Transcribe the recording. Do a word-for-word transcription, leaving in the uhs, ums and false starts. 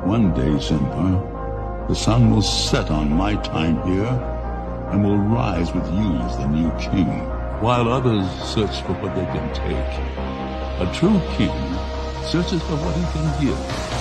One day, Simba, the sun will set on my time here and will rise with you as the new king, while others search for what they can take. A true king searches for what he can give.